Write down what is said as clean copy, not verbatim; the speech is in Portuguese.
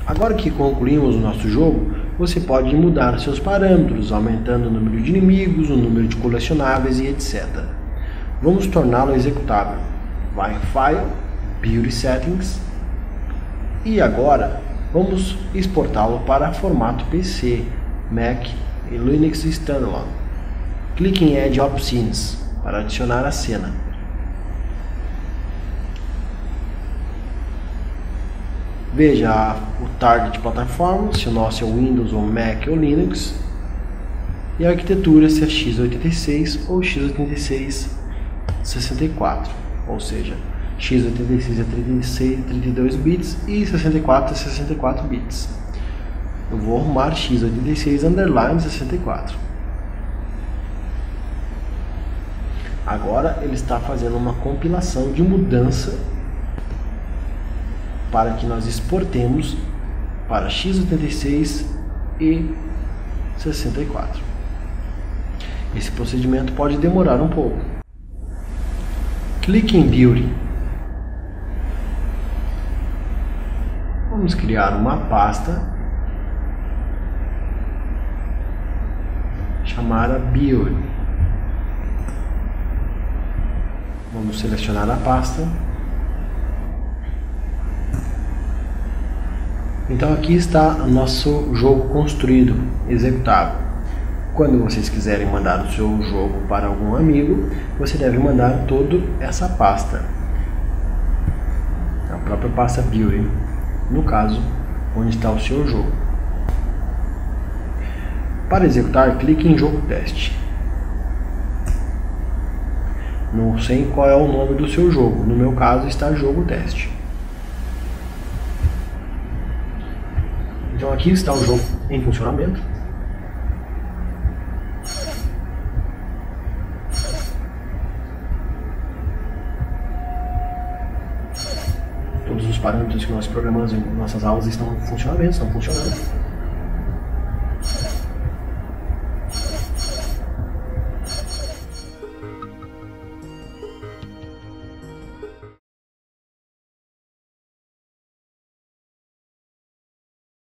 Agora que concluímos o nosso jogo, você pode mudar seus parâmetros, aumentando o número de inimigos, o número de colecionáveis e etc. Vamos torná-lo executável. Vai em File, Beauty Settings e agora vamos exportá-lo para formato PC, Mac e Linux Standalone. Clique em Add Options para adicionar a cena. Veja o target plataforma, se o nosso é Windows ou Mac ou Linux, e a arquitetura, se é x86 ou x86 64, ou seja, x86 é 32 bits e 64 é 64 bits. Eu vou arrumar x86 underline 64. Agora ele está fazendo uma compilação de mudança para que nós exportemos para x86 e 64. Esse procedimento pode demorar um pouco. Clique em Beauty. Vamos criar uma pasta chamada Beauty. Vamos selecionar a pasta. Então aqui está o nosso jogo construído, executável. Quando vocês quiserem mandar o seu jogo para algum amigo, você deve mandar toda essa pasta. A própria pasta Beauty, no caso, onde está o seu jogo. Para executar, clique em Jogo Teste. Não sei qual é o nome do seu jogo, no meu caso está Jogo Teste. Então aqui está o jogo em funcionamento. Todos os parâmetros que nós programamos em nossas aulas estão funcionando.